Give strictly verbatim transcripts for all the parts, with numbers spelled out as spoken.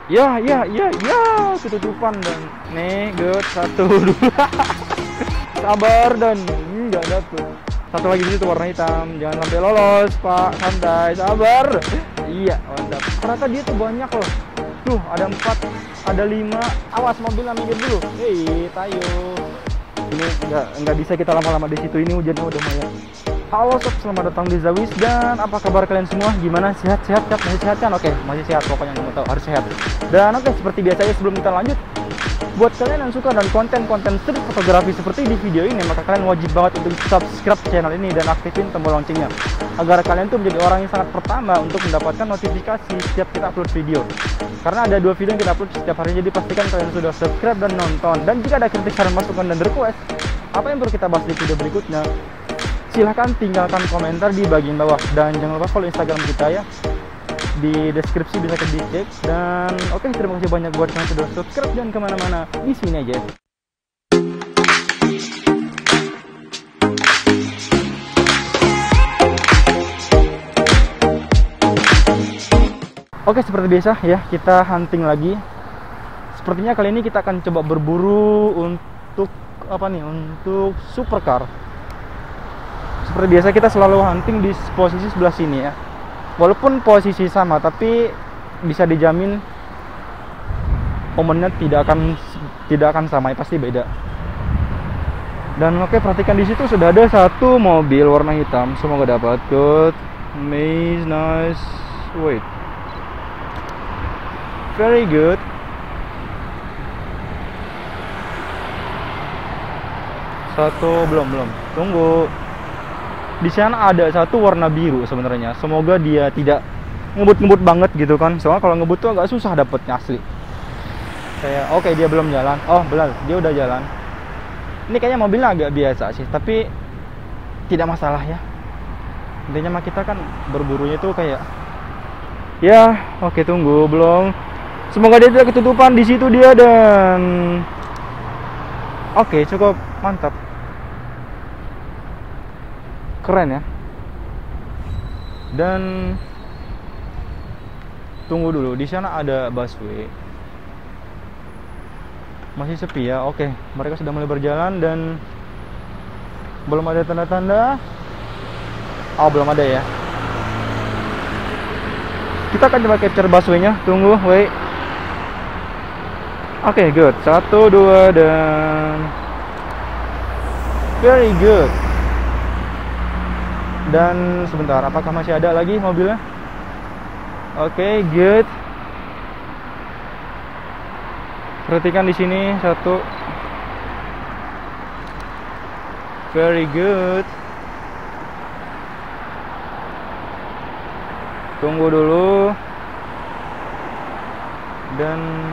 Ya, ya, ya, ya, ketutupan dan nih, good, satu, dua, sabar dan nggak dapet. Satu lagi di situ warna hitam, jangan sampai lolos, Pak, santai, sabar. Iya, mantap. Ternyata dia tuh banyak loh. Tuh, ada empat, ada lima. Awas mobilnya minggir dulu. Hei, tayo. Ini nggak nggak bisa kita lama-lama di situ. Ini hujannya udah mulai. Halo sob, selamat datang di Zawis dan apa kabar kalian semua? Gimana? Sehat-sehat kan? Masih sehat kan? Oke, masih sehat pokoknya, nggak mau tahu, harus sehat. Dan oke, seperti biasanya sebelum kita lanjut, buat kalian yang suka dan konten-konten street fotografi seperti di video ini, maka kalian wajib banget untuk subscribe channel ini dan aktifin tombol loncengnya agar kalian tuh menjadi orang yang sangat pertama untuk mendapatkan notifikasi setiap kita upload video. Karena ada dua video yang kita upload setiap hari, jadi pastikan kalian sudah subscribe dan nonton. Dan jika ada kritik, saran, masukan, dan request apa yang perlu kita bahas di video berikutnya, silahkan tinggalkan komentar di bagian bawah. Dan jangan lupa follow Instagram kita ya, di deskripsi bisa dicek. Dan oke, terima kasih banyak buat yang sudah subscribe. Jangan kemana-mana, di sini aja. Oke, seperti biasa ya, kita hunting lagi. Sepertinya kali ini kita akan coba berburu untuk apa nih, untuk supercar. Seperti biasa kita selalu hunting di posisi sebelah sini ya. Walaupun posisi sama, tapi bisa dijamin momennya tidak akan tidak akan sama, pasti beda. Dan oke, perhatikan di situ sudah ada satu mobil warna hitam. Semoga dapat. Good, nice, nice. Wait, very good. Satu belum belum. Tunggu. Di sana ada satu warna biru sebenarnya. Semoga dia tidak ngebut-ngebut banget gitu kan. Soalnya kalau ngebut tuh agak susah dapetnya asli. Kayak oke, dia belum jalan. Oh, belum. Dia udah jalan. Ini kayaknya mobilnya agak biasa sih, tapi tidak masalah ya. Intinya mah kita kan berburunya tuh kayak ya, oke, tunggu, belum. Semoga dia tidak ketutupan di situ dia. Dan oke, cukup mantap. Keren ya. Dan tunggu dulu, di sana ada busway. Masih sepi ya. Oke, mereka sudah mulai berjalan dan belum ada tanda-tanda. Oh, belum ada ya. Kita akan coba capture busway-nya. Tunggu, wait. Oke, good. Satu, dua, dan very good. Dan sebentar, apakah masih ada lagi mobilnya? Oke, okay, good. Perhatikan di sini satu. Very good. Tunggu dulu. Dan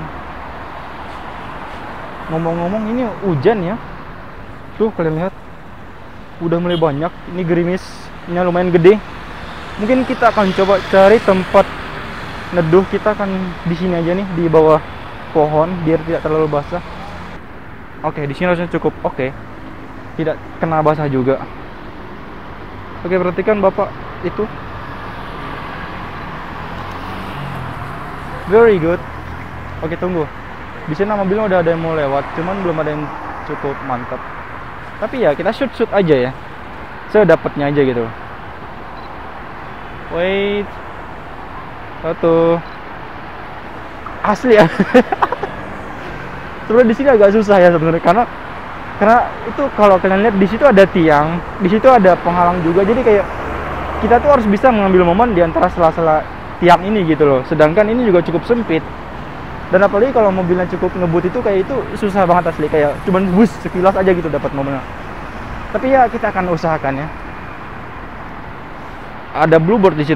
ngomong-ngomong, ini hujan ya. Tuh, kalian lihat. Udah mulai banyak. Ini gerimis lumayan gede. Mungkin kita akan coba cari tempat neduh. Kita akan di sini aja nih, di bawah pohon biar tidak terlalu basah. Oke, di sini harusnya cukup oke. Tidak kena basah juga. Oke, perhatikan Bapak itu. Very good. Oke, tunggu. Di sini mobilnya udah ada yang mau lewat, cuman belum ada yang cukup mantap. Tapi ya kita shoot-shoot aja ya, sedapatnya aja gitu. Wait, satu. Asli ya. Sebenarnya di sini agak susah ya sebenarnya, karena karena itu kalau kalian lihat di situ ada tiang, di situ ada penghalang juga. Jadi kayak kita tuh harus bisa mengambil momen di antara sela-sela tiang ini gitu loh. Sedangkan ini juga cukup sempit. Dan apalagi kalau mobilnya cukup ngebut itu kayak itu susah banget asli, kayak cuman bus sekilas aja gitu dapat momennya. Tapi ya kita akan usahakan ya. Ada bluebird di situ.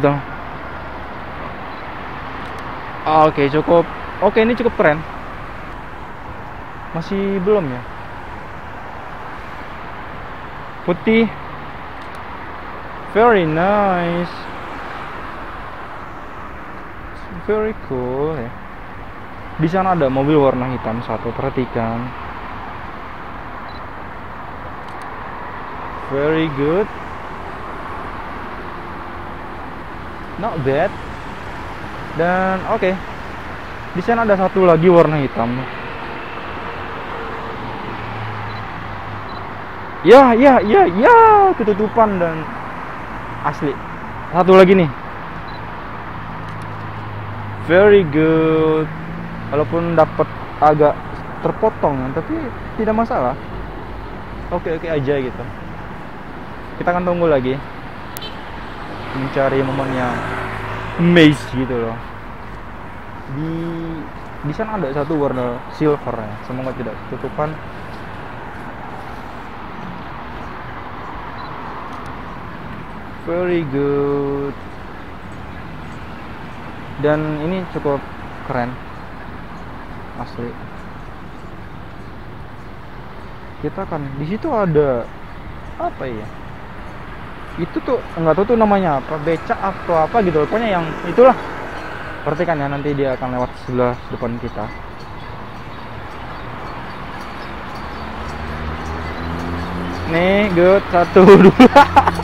Oke, cukup. Oke, ini cukup keren. Masih belum ya. Putih. Very nice. Very cool ya. Di sana ada mobil warna hitam satu, perhatikan. Very good. Not bad. Dan oke. Okay. Di sana ada satu lagi warna hitam. Ya, ya, ya, ya, ketutupan dan asli. Satu lagi nih. Very good. Walaupun dapat agak terpotong, tapi tidak masalah. Oke-oke aja gitu. Kita akan tunggu lagi. Mencari momen yang maze gitu loh. Di di sana ada satu warna silver ya. Semoga tidak ketutupan. Very good. Dan ini cukup keren. Asli. Kita kan di situ ada apa ya? Itu tuh nggak tahu tuh namanya apa, becak atau apa gitu. Pokoknya yang itulah. Perhatikan ya, nanti dia akan lewat sebelah depan kita. Nih, good, satu, dua.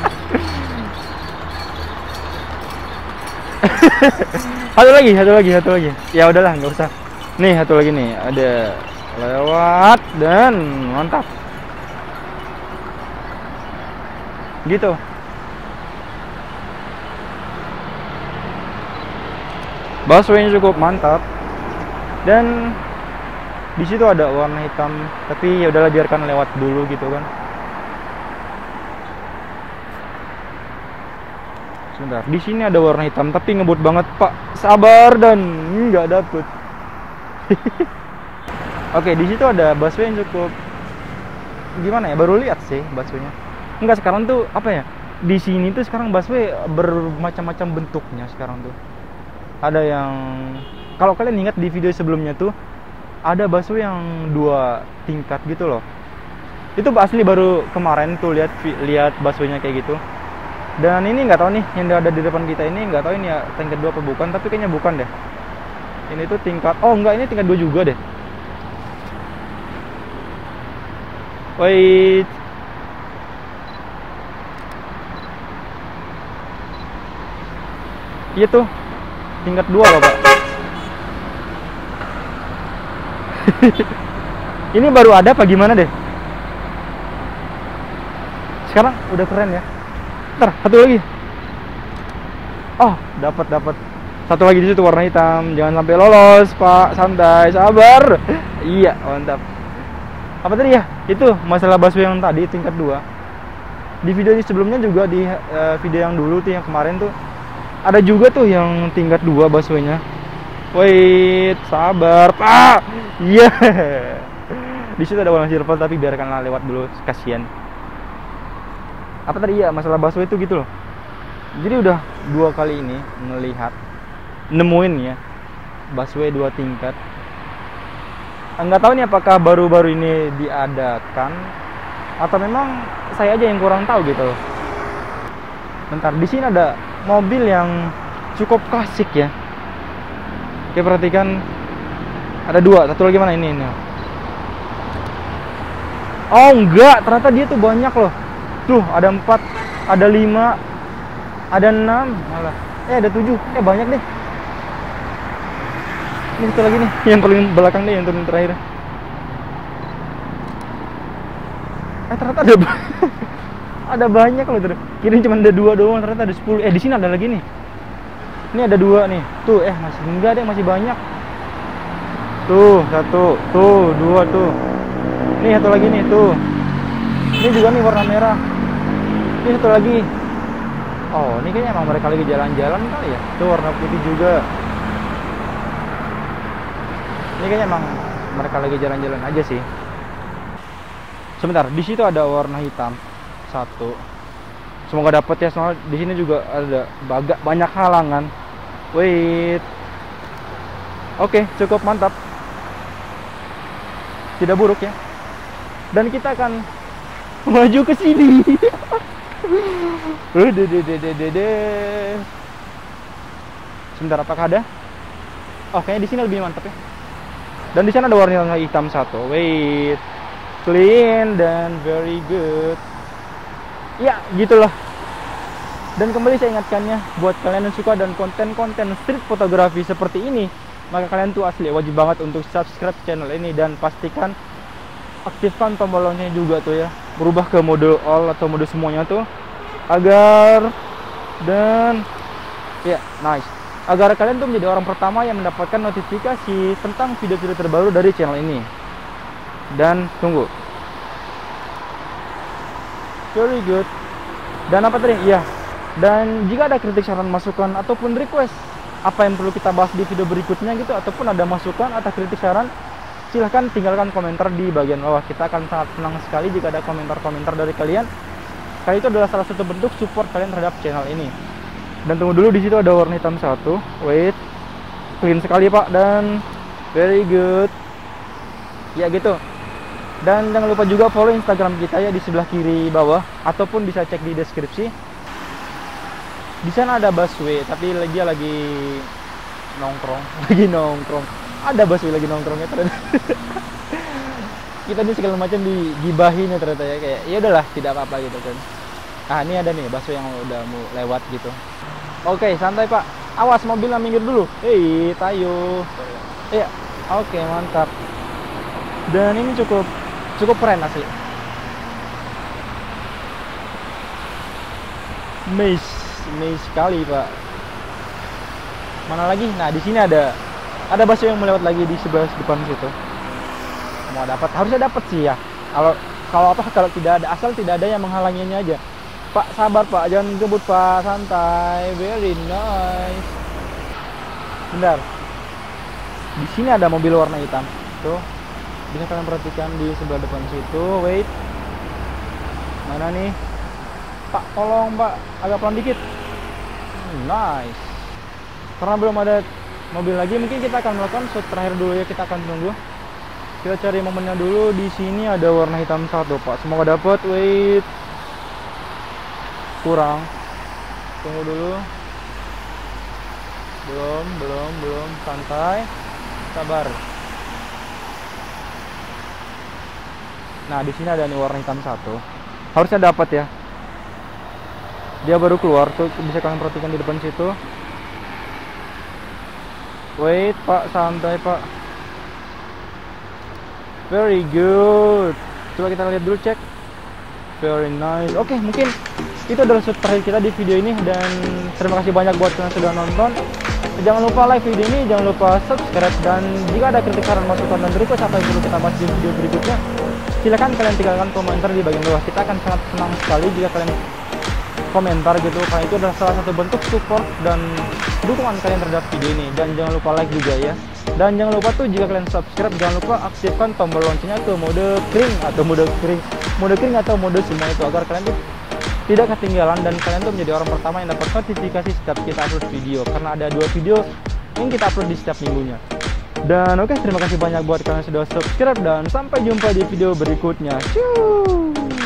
Satu lagi, satu lagi, satu lagi. Ya udahlah, nggak usah. Nih, satu lagi nih, ada lewat dan mantap. Gitu. Busway cukup mantap. Dan di situ ada warna hitam, tapi ya udahlah biarkan lewat dulu gitu kan. Sebentar, di sini ada warna hitam tapi ngebut banget, Pak. Sabar dan nggak dapet. Oke, di situ ada busway yang cukup gimana ya? Baru lihat sih busway-nya. Enggak, sekarang tuh apa ya? Di sini tuh sekarang busway bermacam-macam bentuknya sekarang tuh. Ada yang kalau kalian ingat di video sebelumnya tuh ada busway yang dua tingkat gitu loh. Itu asli baru kemarin tuh lihat lihat busway-nya kayak gitu. Dan ini nggak tahu nih yang ada di depan kita ini, nggak tahu ini ya tingkat dua apa bukan, tapi kayaknya bukan deh. Ini tuh tingkat, oh enggak, ini tingkat dua juga deh. Wait. Iya tuh tingkat dua loh, Pak. Ini baru ada apa gimana deh? Sekarang udah keren ya. Ntar satu lagi. Oh, dapat dapat. Satu lagi di situ warna hitam. Jangan sampai lolos, Pak. Santai, sabar. Iya, mantap. Apa tadi ya? Itu masalah busway yang tadi tingkat dua. Di video sebelumnya juga di uh, video yang dulu tuh yang kemarin tuh ada juga tuh yang tingkat dua busway-nya. Wait, sabar, Pak. Iya. Yeah. Di situ ada warna silver tapi biarkanlah lewat dulu, kasihan. Apa tadi ya masalah busway itu gitu loh. Jadi udah dua kali ini melihat nemuin ya busway dua tingkat. Enggak tahu nih apakah baru-baru ini diadakan atau memang saya aja yang kurang tahu gitu loh. Bentar, di sini ada mobil yang cukup klasik ya. Oke, perhatikan ada dua, satu lagi mana ini, ini. Oh enggak, ternyata dia tuh banyak loh. Tuh ada empat, ada lima, ada enam, malah eh ada tujuh, eh banyak deh. Ini satu lagi nih, yang paling belakang deh, yang turun terakhir. Eh ternyata ada ada banyak loh, kirain cuma ada dua doang, ternyata ada sepuluh. Eh di sini ada lagi nih. Ini ada dua nih. Tuh, eh masih enggak deh, masih banyak. Tuh, satu, tuh, dua tuh. Nih satu lagi nih, tuh. Ini juga nih warna merah. Ini satu lagi. Oh, ini kayaknya emang mereka lagi jalan-jalan kali ya. Tuh warna putih juga. Ini kayaknya emang mereka lagi jalan-jalan aja sih. Sebentar, di situ ada warna hitam satu. Semoga dapat ya, soalnya di sini juga ada bagak banyak halangan. Wait. Oke, cukup mantap. Tidak buruk ya. Dan kita akan maju ke sini. Sebentar, apakah ada? Oh, kayaknya di sini lebih mantap ya. Dan di sana ada warna hitam satu. Wait. Clean dan very good. Ya, gitulah. Dan kembali saya ingatkannya, buat kalian yang suka dan konten-konten street fotografi seperti ini, maka kalian tuh asli wajib banget untuk subscribe channel ini dan pastikan aktifkan tombol loncengnya juga tuh ya, berubah ke mode all atau mode semuanya tuh agar dan ya nice agar kalian tuh menjadi orang pertama yang mendapatkan notifikasi tentang video-video terbaru dari channel ini. Dan tunggu, very good. Dan apa tadi? Iya. Dan jika ada kritik, saran, masukan ataupun request apa yang perlu kita bahas di video berikutnya gitu, ataupun ada masukan atau kritik saran, silahkan tinggalkan komentar di bagian bawah. Kita akan sangat senang sekali jika ada komentar-komentar dari kalian. Karena itu adalah salah satu bentuk support kalian terhadap channel ini. Dan tunggu dulu, di situ ada warna hitam satu. Wait, clean sekali Pak, dan very good. Ya gitu. Dan jangan lupa juga follow Instagram kita ya di sebelah kiri bawah, ataupun bisa cek di deskripsi. Di sana ada busway, tapi dia lagi nongkrong, lagi nongkrong. Ada busway lagi nongkrongnya ternyata. Kita nih segala macam digibahin ya ternyata ya, kayak ya udahlah tidak apa-apa gitu kan. Ah ini ada nih busway yang udah mau lewat gitu. Oke santai Pak, awas mobilnya minggir dulu. Hei tayo. Iya, oke mantap. Dan ini cukup cukup keren asli. Nice, nice sekali Pak. Mana lagi? Nah di sini ada ada busway yang melewat lagi di sebelah depan situ. Mau dapat, harusnya dapat sih ya. Kalau kalau apa kalau tidak ada, asal tidak ada yang menghalanginya aja. Pak sabar Pak, jangan gebut Pak, santai. Very nice. Bentar. Di sini ada mobil warna hitam. Tuh. Bisa kalian perhatikan di sebelah depan situ. Wait. Mana nih? Pak, tolong Pak, agak pelan dikit. Nice. Karena belum ada mobil lagi, mungkin kita akan melakukan shot terakhir dulu ya. Kita akan tunggu. Kita cari momennya dulu. Di sini ada warna hitam satu Pak. Semoga dapat. Wait. Kurang. Tunggu dulu. Belum, belum, belum. Santai. Sabar. Nah, di sini ada nih warna hitam satu. Harusnya dapat ya. Dia baru keluar tuh, bisa kalian perhatikan di depan situ. Wait, Pak, santai, Pak. Very good. Coba kita lihat dulu, cek. Very nice. Oke, mungkin itu adalah shot terakhir kita di video ini, dan terima kasih banyak buat kalian yang sudah nonton. Jangan lupa like video ini, jangan lupa subscribe, dan jika ada kritik, saran, masukan, dan request apa yang perlu kita bahas di video berikutnya, silakan kalian tinggalkan komentar di bagian bawah. Kita akan sangat senang sekali jika kalian komentar gitu, karena itu adalah salah satu bentuk support dan dukungan kalian terhadap video ini. Dan jangan lupa like juga ya. Dan jangan lupa tuh jika kalian subscribe, jangan lupa aktifkan tombol loncengnya ke mode kering atau mode kering, mode kering atau mode semua itu, agar kalian tuh tidak ketinggalan dan kalian tuh menjadi orang pertama yang dapat notifikasi setiap kita upload video, karena ada dua video yang kita upload di setiap minggunya. Dan oke, terima kasih banyak buat kalian yang sudah subscribe, dan sampai jumpa di video berikutnya. Ciao.